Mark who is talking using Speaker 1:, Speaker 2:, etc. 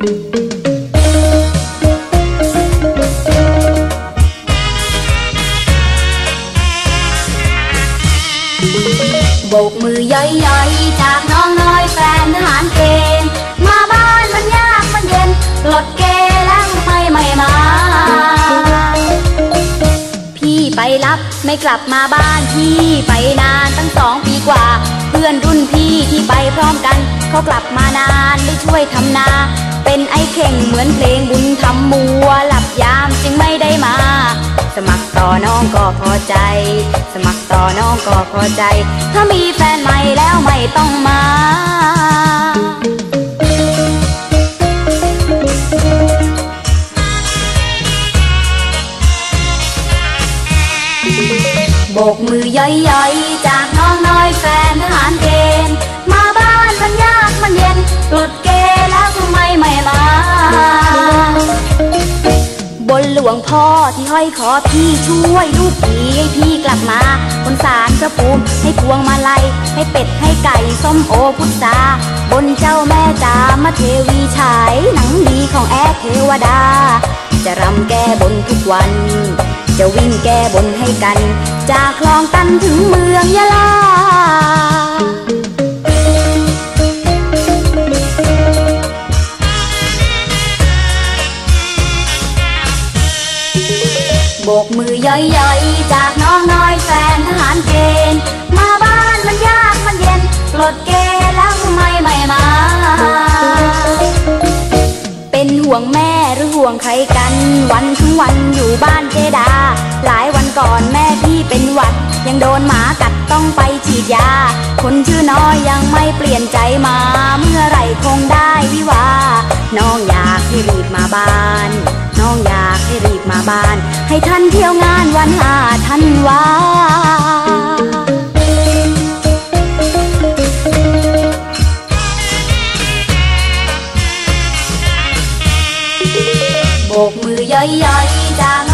Speaker 1: โบกมือย่อยๆจากน้องน้อยแฟนทหารเกณฑ์มาบ้านมันยากมันเย็นปลดเกณฑ์แล้วไม่มาพี่ไปรับไม่กลับมาบ้านพี่ไปนานตั้ง2 ปีกว่าเพื่อนรุ่นพี่ที่ไปพร้อมกันเขากลับมานานได้ช่วยทำนาเป็นไอ้เข่งเหมือนเพลงบุญทำมัวหลับยามจึงไม่ได้มาสมัครต่อน้องก็พอใจสมัครต่อน้องก็พอใจถ้ามีแฟนใหม่แล้วไม่ต้องมาโบกมือย่อยๆจากน้องน้อยแฟนทหารเกณฑ์มาบ้านมันยากมันเย็นปลดเกณฑ์แล้วทำไมไม่มาบนหลวงพ่อที่ห้อยขอพี่ช่วยลูกผีให้พี่กลับมาบนศาลพระภูมิให้พวงมาลัยให้เป็ดให้ไก่ส้มโอพุทราบนเจ้าแม่จามเทวีฉายหนังดีของแอดเทวดาจะรำแก้บนทุกวันจะวิ่งแก้บนให้กันจากคลองตันถึงเมืองยะลาโบกมือย่อยๆจากน้องน้อยแฟนทหารเกณฑ์มาบ้านมันยากมันเย็นปลดเกณฑ์แล้วทำไมไม่มาเป็นห่วงแม่หรือห่วงใครกันวันทั้งวันอยู่บ้านเจดาหลายวันก่อนแม่พี่เป็นหวัดยังโดนหมากัดต้องไปฉีดยาคนชื่อน้อยยังไม่เปลี่ยนใจมาเมื่อไหร่คงได้วิวาน้องอยากให้รีบมาบ้านน้องอยากให้รีบมาบ้านให้ท่านเที่ยวงานวัน5 ธันวาโบกมือย่อยๆจาก